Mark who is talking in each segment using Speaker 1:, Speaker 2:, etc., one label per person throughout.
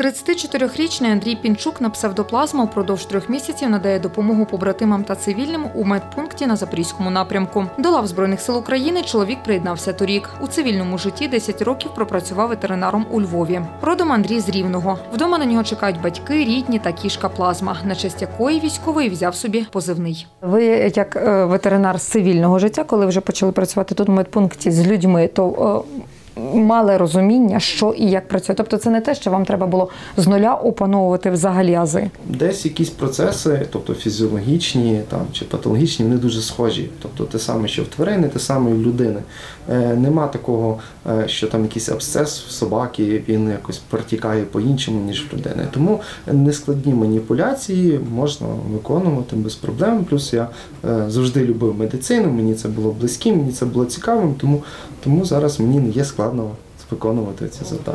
Speaker 1: 34-річний Андрій Пінчук на псевдоплазма впродовж 3 місяців надає допомогу побратимам та цивільним у медпункті на Запорізькому напрямку. До лав Збройних сил України чоловік приєднався торік. У цивільному житті 10 років пропрацював ветеринаром у Львові. Родом Андрій з Рівного. Вдома на нього чекають батьки, рідні та кішка Плазма, на честь якої військовий взяв собі позивний. Ви як ветеринар з цивільного життя, коли вже почали працювати тут в медпункті з людьми, то мали розуміння, що і як працює. Тобто це не те, що вам треба було з нуля опановувати взагалі ази.
Speaker 2: Десь якісь процеси, тобто фізіологічні чи патологічні, вони дуже схожі. Тобто те саме, що в тварини, те саме і в людини. Нема такого, що там якийсь абсцес в собаки, він якось протікає по-іншому, ніж в людини. Тому нескладні маніпуляції можна виконувати без проблем. Плюс я завжди любив медицину, мені це було близьким, мені це було цікавим, тому зараз мені не є складно виконувати ці завдання.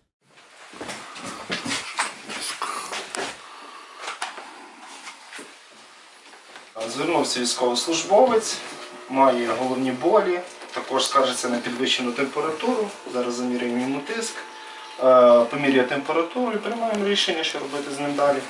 Speaker 2: Звернувся військовослужбовець, має головні болі, також скаржиться на підвищену температуру. Зараз заміряємо йому тиск, поміряє температуру і приймаємо рішення, що робити з ним далі.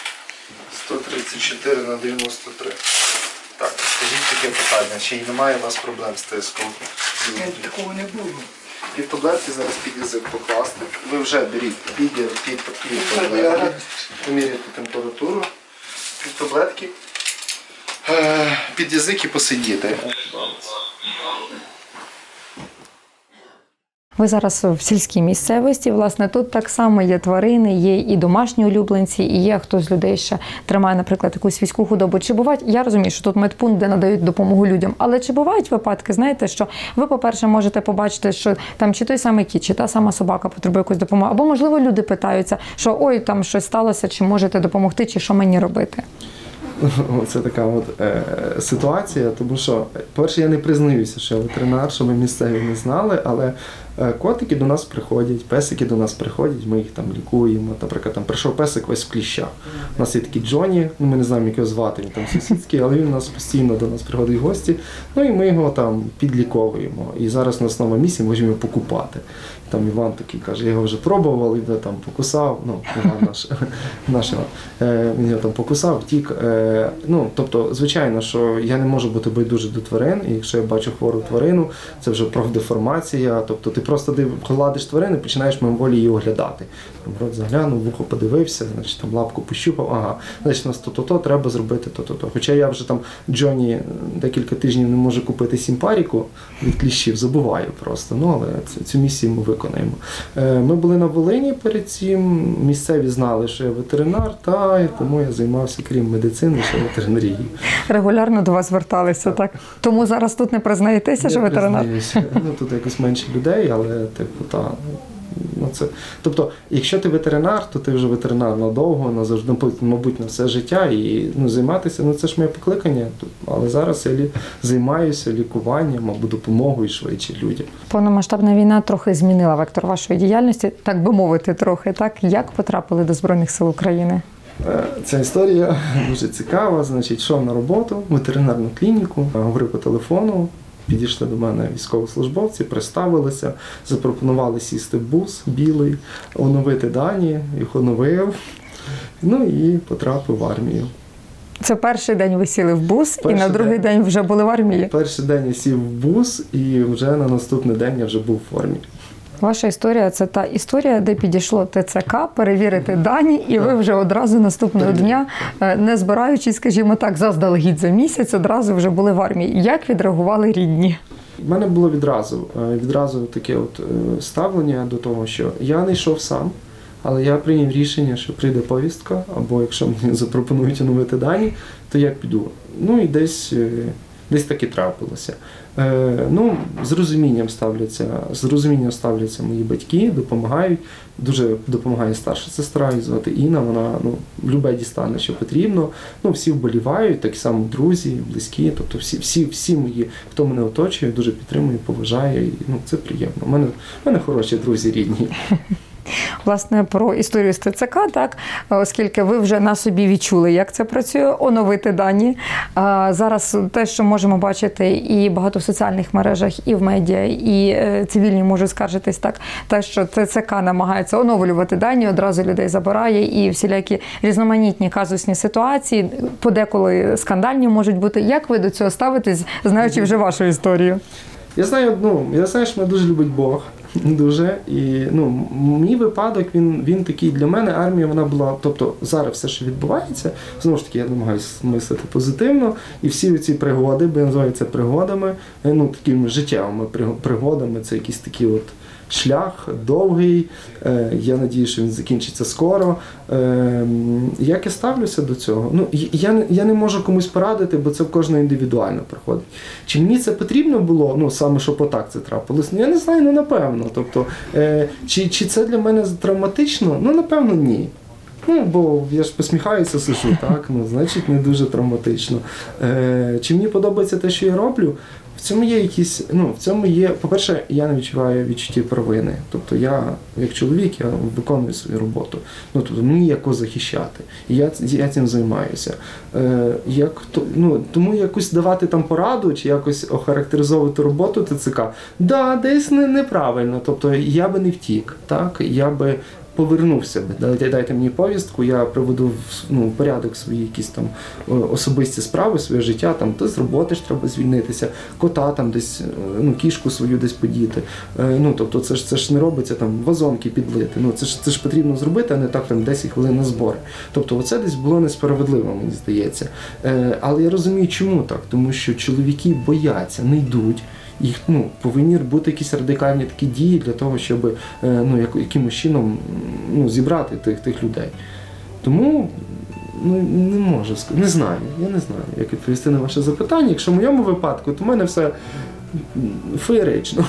Speaker 2: 134/93. Так, скажіть таке питання, чи немає у вас проблем з тиском?
Speaker 3: Такого не було.
Speaker 2: Під таблетки зараз під язик покласти. Ви вже беріть під таблетки, поміряйте температуру, під таблетки, під язик і посидіти.
Speaker 1: Ви зараз в сільській місцевості, власне, тут так само є тварини, є і домашні улюбленці, і є хтось з людей ще тримає, наприклад, якусь сільську худобу. Чи бувають, я розумію, що тут медпункт, де надають допомогу людям, але чи бувають випадки, знаєте, що ви, по-перше, можете побачити, що там чи той самий кіт, чи та сама собака потребує якусь допомоги, або, можливо, люди питаються, що ой, там щось сталося, чи можете допомогти, чи що мені робити?
Speaker 2: Це така ситуація, тому що, по-перше, я не признаюся, що я ветеринар, що ми місцеві не знали, але котики до нас приходять, песики до нас приходять, ми їх там лікуємо. Наприклад, там прийшов песик весь в кліщах. У нас є такий Джоні, ми не знаємо, як його звати, він там сусідський, але він у нас постійно до нас приходить в гості, і ми його там підліковуємо. І зараз у нас нова місія, можемо його покупати. Там Іван такий каже, я його вже пробував, він там покусав, Іван наш він його там покусав, втік. Тобто, звичайно, що я не можу бути байдужий до тварин, і якщо я бачу хвору тварину, це вже профдеформація, тобто ти просто гладиш тварину і починаєш мимоволі її оглядати. Рот заглянув, вухо подивився, значить там лапку пощупав, значить у нас то-то, треба зробити то-то. Хоча я вже там Джоні декілька тижнів не можу купити сімпаріку від кліщів, забуваю просто, але цю місію ми виконаємо. Ми були на Волині перед цим, місцеві знали, що я ветеринар, тому я займався, крім медицини, ще ветеринарією.
Speaker 1: Регулярно до вас зверталися, так? Тому зараз тут не признаєтеся, що ветеринар?
Speaker 2: Тут якось менше людей, але Тобто, якщо ти ветеринар, то ти вже ветеринар надовго, назавжди, мабуть, на все життя, і займатися, це ж моє покликання. Але зараз я займаюся лікуванням або допомогою швидше людям.
Speaker 1: Повномасштабна війна трохи змінила вектор вашої діяльності, так би мовити, трохи, так? Як потрапили до Збройних сил України?
Speaker 2: Ця історія дуже цікава. Йшов на роботу в ветеринарну клініку, говорив по телефону. Підійшли до мене військовослужбовці, представилися, запропонували сісти в бус білий, оновити дані, їх оновив, і потрапив в армію.
Speaker 1: Це перший день ви сіли в бус, і на другий день вже були в армії? Перший
Speaker 2: день я сів в бус, і вже на наступний день я вже був в формі.
Speaker 1: Ваша історія – це та історія, де підійшло ТЦК перевірити дані, і ви вже одразу наступного дня, не збираючись, скажімо так, заздалегідь за місяць, одразу вже були в армії. Як відреагували рідні?
Speaker 2: У мене було відразу таке ставлення до того, що я не йшов сам, але я прийняв рішення, що прийде повістка, або якщо мені запропонують оновити дані, то я піду. І десь так і трапилося. З розумінням ставляться мої батьки, допомагають. Дуже допомагає старша сестра, її звати Інна, вона любе дістане, що потрібно. Всі вболівають, так само друзі, близькі, тобто всі мої, хто мене оточує, дуже підтримує, поважає, і це приємно. У мене хороші друзі рідні.
Speaker 1: Власне, про історію з ТЦК, так, оскільки ви вже на собі відчули, як це працює, оновити дані. Зараз те, що можемо бачити і багато в соціальних мережах, і в медіа, і цивільні можуть скаржитись так, те, що ТЦК намагається оновлювати дані, одразу людей забирає, і всілякі різноманітні казусні ситуації, подеколи скандальні можуть бути. Як ви до цього ставитесь, знаючи вже вашу історію?
Speaker 2: Я знаю, що мене дуже любить Бог. Дуже. І мій випадок, він такий для мене, армія, вона була, тобто зараз все, що відбувається, знову ж таки, я намагаюся мислити позитивно, і всі ці пригоди, бо я називаю це пригодами, такими життєвими пригодами, це якісь такі от шлях довгий, я надію, що він закінчиться скоро. Як я ставлюся до цього? Я не можу комусь порадити, бо це в кожного індивідуально проходить. Чи мені це потрібно було, саме щоб отак це трапилось? Я не знаю, напевно. Тобто, чи це для мене травматично? Напевно, ні. Бо я ж посміхаюся, сижу, так? Значить, не дуже травматично. Чи мені подобається те, що я роблю? В цьому є, по-перше, я не відчуваю відчуття провини. Тобто я, як чоловік, я виконую свою роботу. Тобто мені якось захищати. І я цим займаюся. Тому якусь давати там пораду, чи якось охарактеризовувати роботу ТЦК, десь неправильно. Тобто я би не втік, так? Я би повернувся би. Дайте мені повістку, я приведу в порядок свої якісь там особисті справи, своє життя, там, то з роботи ж треба звільнитися, кота там десь, кішку свою десь подіти. Тобто це ж не робиться там вазонки підлити. Це ж потрібно зробити, а не так там 10 хвилин на збори. Тобто оце десь було несправедливо, мені здається. Але я розумію, чому так. Тому що чоловіки бояться, не йдуть. Їх повинні бути якісь радикальні такі дії для того, щоб якимось чином зібрати тих людей. Тому не можу сказати, я не знаю, як відповісти на ваше запитання. Якщо в моєму випадку, то в мене все феєрично.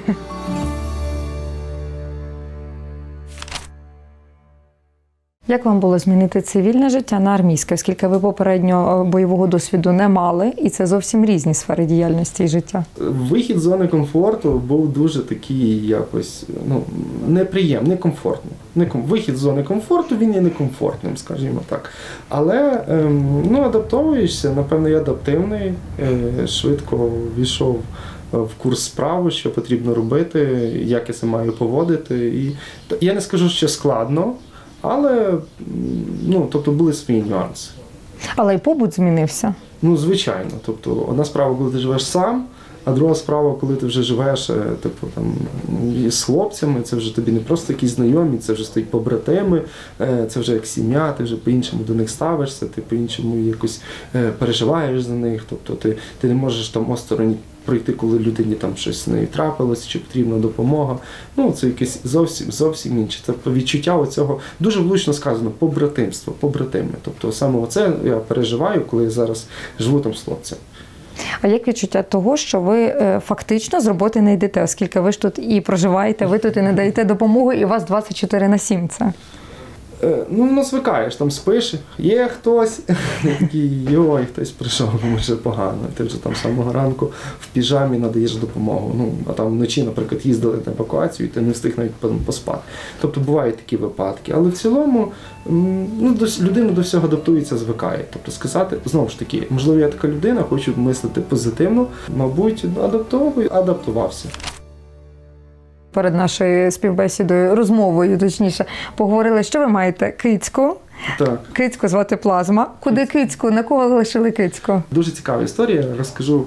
Speaker 1: Як вам було змінити цивільне життя на армійське, оскільки ви попередньо бойового досвіду не мали, і це зовсім різні сфери діяльності і життя?
Speaker 2: Вихід з зони комфорту був дуже такий якось неприємний, некомфортний. Вихід з зони комфорту, він є некомфортним, скажімо так. Але адаптовуєшся, напевно, я адаптивний, швидко війшов в курс справи, що потрібно робити, як я себе маю поводити. І я не скажу, що складно, але, тобто, були свої нюанси.
Speaker 1: Але і побут змінився?
Speaker 2: Звичайно. Тобто, одна справа, коли ти живеш сам, а друга справа, коли ти вже живеш з хлопцями, це вже тобі не просто якісь знайомі, це вже стоять побратими, це вже як сім'я, ти вже по-іншому до них ставишся, ти по-іншому якось переживаєш за них. Тобто, ти не можеш там осторонь пройти, коли людині там щось з нею трапилось, чи потрібна допомога. Це якесь зовсім інше. Це відчуття оцього, дуже влучно сказано, побратимство, побратими. Тобто саме оце я переживаю, коли я зараз живу там з хлопцями.
Speaker 1: А як відчуття того, що ви фактично з роботи не йдете, оскільки ви ж тут і проживаєте, ви тут і не даєте допомогу, і у вас 24/7 це?
Speaker 2: Звикаєш, там спиш, є хтось, такий, хтось прийшов, може погано, ти вже там з самого ранку в піжамі надаєш допомогу. А там вночі, наприклад, їздили на евакуацію, і ти не встиг навіть поспати. Тобто бувають такі випадки. Але в цілому людина до всього адаптується, звикає. Тобто сказати, знову ж таки, можливо, я така людина, хочу мислити позитивно, мабуть, адаптувався.
Speaker 1: Перед нашою співбесідою, розмовою, точніше, поговорили, що ви маєте кицьку.
Speaker 2: Так.
Speaker 1: Кицьку звати Плазма. Куди кицьку? На кого лишили кицьку?
Speaker 2: Дуже цікава історія. Розкажу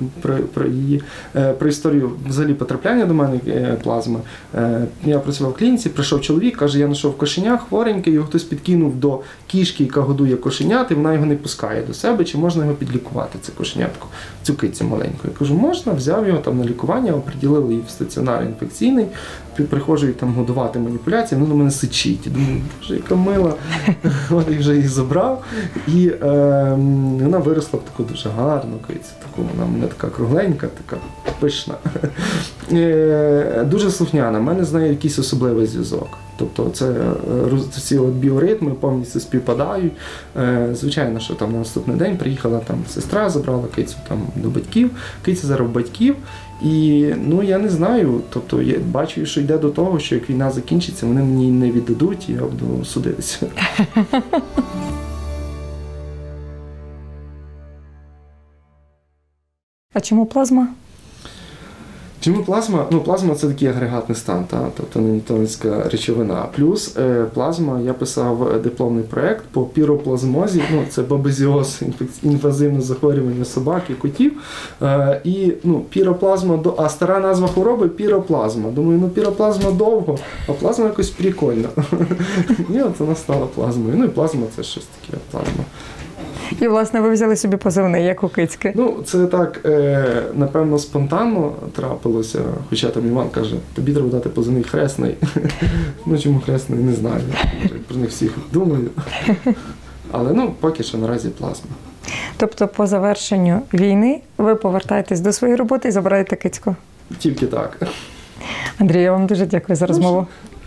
Speaker 2: про історію взагалі потрапляння до мене Плазми. Я працював в клініці, прийшов чоловік, каже, я знайшов кошеня, хвореньке, його хтось підкинув до кішки, яка годує кошенят, і вона його не пускає до себе, чи можна його підлікувати, це кошенятко, цю кицю маленьку. Я кажу, можна, взяв його там на лікування, оприділили її в стаціонар інфекційний, приходжу її там годувати маніпуляції, вона на мене сичить. І думаю, боже, яка мила. От я вже її забрав. І вона виросла в таку дуже гарну кицю. Вона в мене така кругленька, така пишна. Дуже слухняна. У мене з нею якийсь особливий зв'язок. Тобто це ці от біоритми повністю співпадають. Звичайно, що там на наступний день приїхала там сестра, забрала кицю там до батьків, киця зараз в батьків. І, ну, я не знаю, тобто я бачу, що йде до того, що як війна закінчиться, вони мені не віддадуть, і я буду судитися.
Speaker 1: А чому плазма?
Speaker 2: Чому плазма? Ну, плазма – це такий агрегатний стан, тобто не ньютонівська речовина. Плюс плазма, я писав дипломний проєкт по піроплазмозі, ну, це бабезіоз, інвазивне захворювання собак і котів. І, ну, піроплазма, а стара назва хвороби – піроплазма. Думаю, ну, піроплазма довго, а плазма якось прикольно. І от вона стала плазмою. Ну, і плазма – це щось таке, плазма.
Speaker 1: І, власне, ви взяли собі позивний, як у кицьки.
Speaker 2: Ну, це так, напевно, спонтанно трапилося, хоча там Іван каже, тобі треба дати позивний Хресний. Ну, чому Хресний, не знаю, про них всіх думаю. Але, ну, поки що наразі плазма.
Speaker 1: Тобто, по завершенню війни ви повертаєтесь до своєї роботи і забираєте кицьку?
Speaker 2: Тільки так.
Speaker 1: Андрій, я вам дуже дякую за розмову.